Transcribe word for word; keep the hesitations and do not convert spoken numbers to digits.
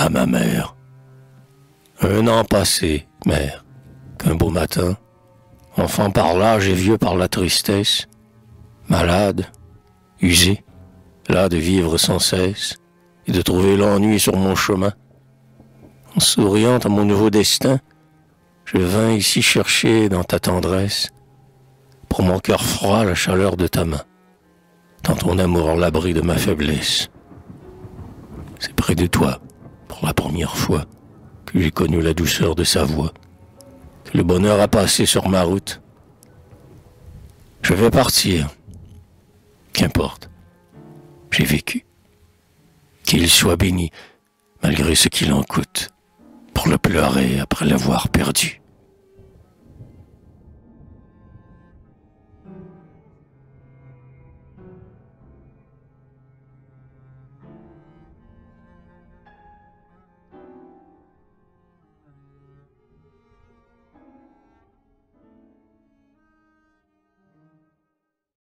à ma mère. Un an passé, mère, qu'un beau matin, enfant par l'âge et vieux par la tristesse, malade, usé, là de vivre sans cesse et de trouver l'ennui sur mon chemin. En souriant à mon nouveau destin, je vins ici chercher dans ta tendresse, pour mon cœur froid la chaleur de ta main, dans ton amour l'abri de ma faiblesse. C'est près de toi, pour la première fois, que j'ai connu la douceur de sa voix, que le bonheur a passé sur ma route. Je vais partir. Qu'importe. J'ai vécu. Qu'il soit béni, malgré ce qu'il en coûte, pour le pleurer après l'avoir perdu.